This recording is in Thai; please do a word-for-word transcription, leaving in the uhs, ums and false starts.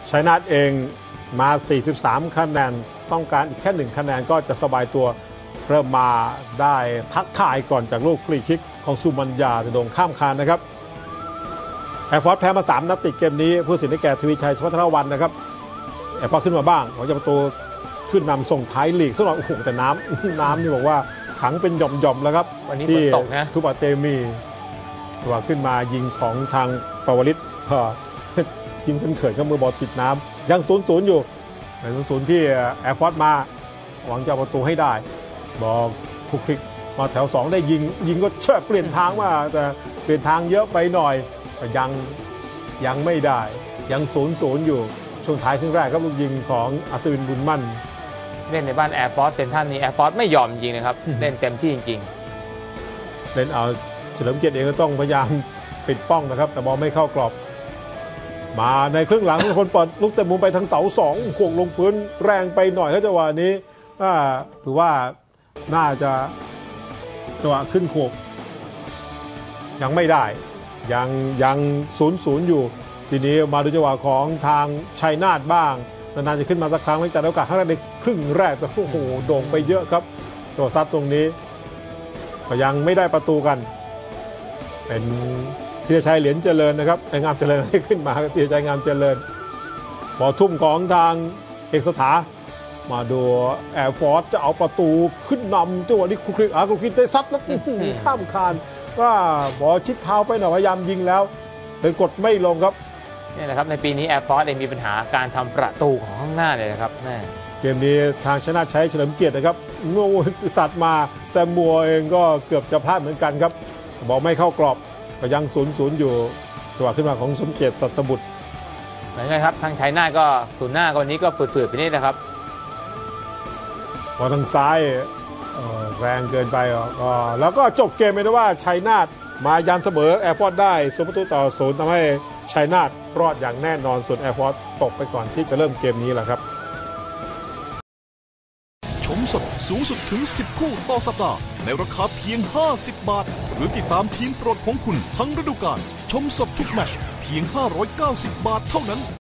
ชัยนาทเองมาสี่สิบสามคะแนนต้องการอีกแค่หนึ่งคะแนนก็จะสบายตัวเริ่มมาได้ทักทายก่อนจากลูกฟรีคิกของสุมัญญาจะโด่งข้ามคานนะครับแอร์ฟอร์สแพ้มาสามนัดติดเกมนี้ผู้สินได้แก่ทวีชัยสุพัฒนวันนะครับแอร์ฟอร์สขึ้นมาบ้างหลังจากประตูขึ้นนำส่งท้ายลีกสักหน่อยโอ้โหแต่น้ำน้ำนี่บอกว่าขังเป็นหย่อมๆแล้วครับที่ทุบาเตมีตัวขึ้นมายิงของทางปวริศยิงขึ้นเขื่อนข้ามือบอลติดน้ำยังศูนย์ศูนย์อยู่ในศูนย์ศูนย์ที่แอร์ฟอร์สมาหวังจะประตูให้ได้บอลคุกคลิกมาแถวสองได้ยิงยิงก็เชื่อเปลี่ยนทางมาแต่เปลี่ยนทางเยอะไปหน่อยแต่ยังยังไม่ได้ยังศูนย์ศูนย์อยู่ช่วงท้ายครึ่งแรกครับลูกยิงของอัศวินบุญมั่นเล่นในบ้านแอร์ฟอร์สเซนทันนี่แอร์ฟอร์สไม่ยอมจริงนะครับเล่นเต็มที่จริงๆเล่นเอาเฉลิมเกียรติเองก็ต้องพยายามปิดป้องนะครับแต่บอลไม่เข้ากรอบมาในครึ่งหลังมีคนเปิดลูกเตะมุมไปทางเสาสองโขกลงพื้นแรงไปหน่อยครับจังหวะนี้ถือว่าน่าจะจังหวะขึ้นโขกยังไม่ได้ยังยังศูนย์ศูนย์อยู่ทีนี้มาดูจังหวะของทางชัยนาทบ้างนานๆจะขึ้นมาสักครั้งหลังจากโอกาสครั้งแรกในครึ่งแรกแต่โอ้โหโด่งไปเยอะครับตัวซัดตรงนี้ก็ยังไม่ได้ประตูกันเป็นธีรชัยเหรียญเจริญนะครับงามเจริญให้ขึ้นมาธีรชัยงามเจริญบอลทุ่มของทางเอกสถามาดูแอร์ฟอร์สจะเอาประตูขึ้นนำจังหวะนี้คุกคลิกอาคุกคลิกได้ซัดแล้วข้ามคานว่าบอลชิดเท้าไปหน่อยพยายามยิงแล้วเลยกดไม่ลงครับนี่แหละครับในปีนี้แอร์ฟอร์สเองมีปัญหาการทำประตูของข้างหน้าเลยนะครับเกมนี้ทางชนะใช้เฉลิมเกียรตินะครับเมื่อตัดมาแซมมัวเองก็เกือบจะพลาดเหมือนกันครับบอลไม่เข้ากรอบก็ยังศูนย์ศูนย์อยู่จังหวะขึ้นมาของสมเกียรติสัตบุตรเหมือนกันครับทางชัยนาทก็ศูนย์หน้าวันนี้ก็ฝืดๆไปนี่นะครับพอทางซ้ายแรงเกินไปก็แล้วก็จบเกมไปด้วยว่าชัยนาทมายันเสมอแอร์ฟอร์สได้ศูนย์ประตูต่อศูนย์ทำให้ชัยนาทรอดอย่างแน่นอนส่วนแอร์ฟอร์สตกไปก่อนที่จะเริ่มเกมนี้แหละครับชมสดสูงสุดถึงสิบคู่ต่อสัปดาห์ในราคาเพียงห้าสิบบาทหรือติดตามทีมโปรดของคุณทั้งฤดูกาลชมสดทุกแมตช์เพียงห้าร้อยเก้าสิบบาทเท่านั้น